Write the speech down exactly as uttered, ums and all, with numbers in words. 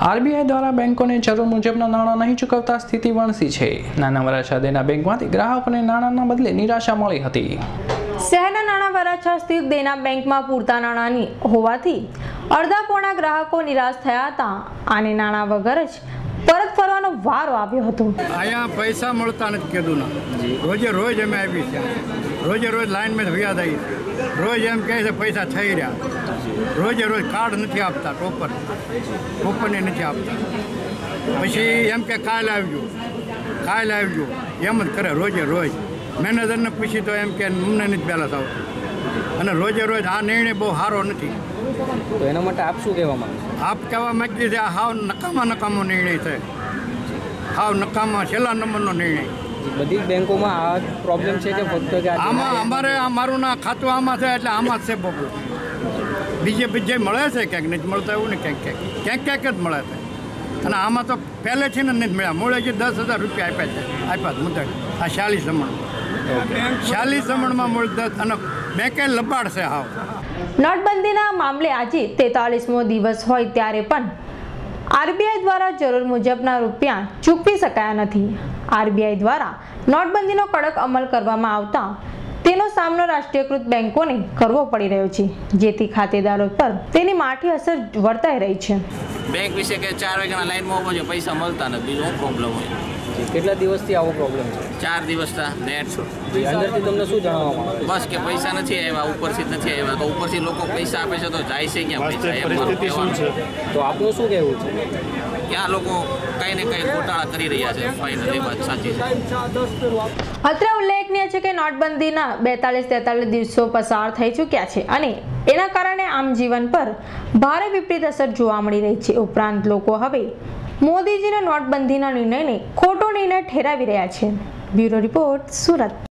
RBI દ્વારા બેંકોને જરૂર મુજબના નાણાં નહીં ચૂકવતા સ્થિતિ વણસી છે। નાના વરાછા દેના બેંકમાંથી ગ્રાહકોને નાણાંના બદલે નિરાશા મળી હતી। શહેરના નાના વરાછા સ્થિત દેના બેંકમાં પૂરતા નાણાંની હોવાથી અડધા પોણા ગ્રાહકો નિરાશ થયા હતા અને નાણાં વગર જ પરત ફરવાનો વારો આવ્યો હતો। અહીંયા પૈસા મળતા નથી કીધું ના, રોજે રોજ અમે આવી છે, રોજે રોજ લાઈનમાં વ્યાજ આવી, રોજ એમ કહે છે પૈસા થઈ રહ્યા, રોજે રોજ કાર્ડ નથી આપતા, ટોપર ટોપરને નથી આપતા, પછી એમ કે કાલ આવજો કાલ આવજો એમ જ કરે રોજે રોજ। મેનેજરને પૂછી તો એમ કે અમને નથી બેલેન્સ આવતું, અને રોજે રોજ આ નિર્ણય બહુ સારો નથી। તો એના માટે આપ શું કહેવા માંગો? આપ કહેવા માંગીએ છે આ હાવ નકામા નકામો નિર્ણય છે, હાવ નકામા છેલ્લા નંબરનો નિર્ણય। બધી જ બેંકોમાં આ પ્રોબ્લેમ છે કે ફક્ત કે આમાં અમારે અમારું ના ખાતું આમાં છે એટલે આમાં જ છે બબુ, બીજે બીજે મળે છે ક્યાંક નથી મળતા એવું ને ક્યાંક ક્યાંક ક્યાંક ક્યાંક જ મળે છે, અને આમાં તો પહેલેથી ને નથી મળ્યા, મૂળે જે દસ હજાર રૂપિયા આપ્યા છે આપ્યા મુદત આ ચાલીસ સમણ ચાલીસ સમણમાં મૂળ દસ, અને બેંકે લબાડ છે હાવ। નોટબંધીના મામલે આજે તેતાલીસમો દિવસ હોય ત્યારે પણ આરબીઆઈ દ્વારા જરૂર મુજબના રૂપિયા ચૂકવી શકાયા નથી। આરબીઆઈ દ્વારા નોટબંધીનો કડક અમલ કરવામાં આવતા તેનો સામનો રાષ્ટ્રીયકૃત બેંકોને કરવો પડી રહ્યો છે, જેથી ખાતેદારો પર તેની માઠી અસર વર્તાઈ રહી છે। બેંક વિશે કે ચાર વાગ્યાના લાઈનમાં ઉભો છે, પૈસા મળતા નથી, બીજો શું પ્રોબ્લેમ હોય? કેટલા દિવસથી આવો પ્રોબ્લેમ છે? ચાર દિવસના નેટ અંદરથી તમને શું જાણવા માંગે? બસ કે પૈસા નથી આવ્યા, ઉપરથી જ નથી આવ્યા, તો ઉપરથી લોકો પૈસા આપે છે તો જાય છે ક્યાં પૈસા? એમ મારું કહેવાનું। તો આપનું શું કહેવું છે? ક્યાં લોકો કંઈ ને કંઈ ગોટાળા કરી રહ્યા છે, ફાઇનલી વાત સાચી છે। અત્રે ઉલ્લેખનીય છે કે નોટબંધીના બેતાલીસ તેતાલીસ દિવસો પસાર થઈ ચૂક્યા છે અને એના કારણે આમ જીવન પર ભારે વિપરીત અસર જોવા મળી રહી છે। ઉપરાંત લોકો હવે મોદીજીના નોટબંધીના નિર્ણયને ખોટો નિર્ણય ઠેરાવી રહ્યા છે। Bureau report, Surat.